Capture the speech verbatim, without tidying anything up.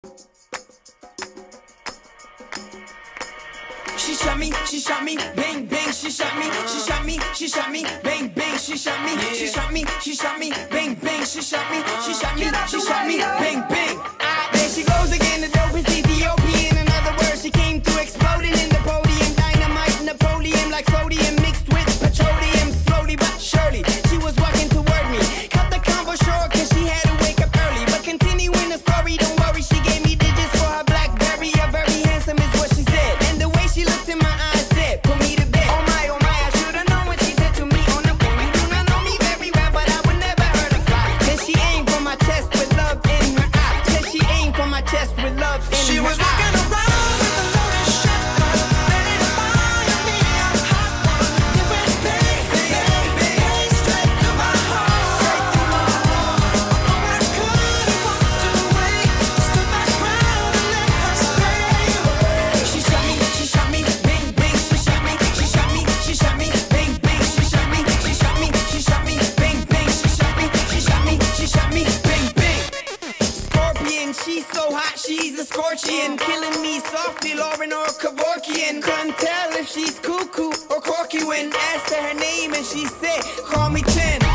She shot me, she shot me, bang bang, she shot me, she shot me, she shot me, bang bang, she shot me, she shot me, she shot me, bang bang, she shot me, she shot me, she shot me, bang bang. Ah, there she goes again, the dopest Ethiopian. In other words, she came through exploding in the podium, dynamite, Napoleon, like sodium mixed with petroleum, slowly but surely. She was walking toward me, cut the combo short 'cause she had to wake up early. But continuing the story, don't worry, she gave me digits for her BlackBerry. A very handsome is what she said, and the way she looked in my eyes said, put me to bed. Oh my, oh my, I should've known what she said to me on the phone. You do not know me very well, but I would never hurt a fly. Then she aimed for my chest with love in her eye. Then she aimed for my chest with love in She her was eye. walking around with a loaded shotgun, ready to fire me a hot one. It went bang, bang, bang, straight through my heart. Oh, I couldn't walk away, stood my ground and let her stay. She shot me, she shot me, bang bang, she shot me, she shot me, she shot me, bang bang, she shot me, she shot me, she shot me, bang bang, she shot me, she shot me, she shot me, bang bang. Scorpion, she's so hot, she's a scorpion, killing me softly, Lauren or Kevorkian. Couldn't tell if she's cuckoo or corky when asked her her name and she said, call me ten.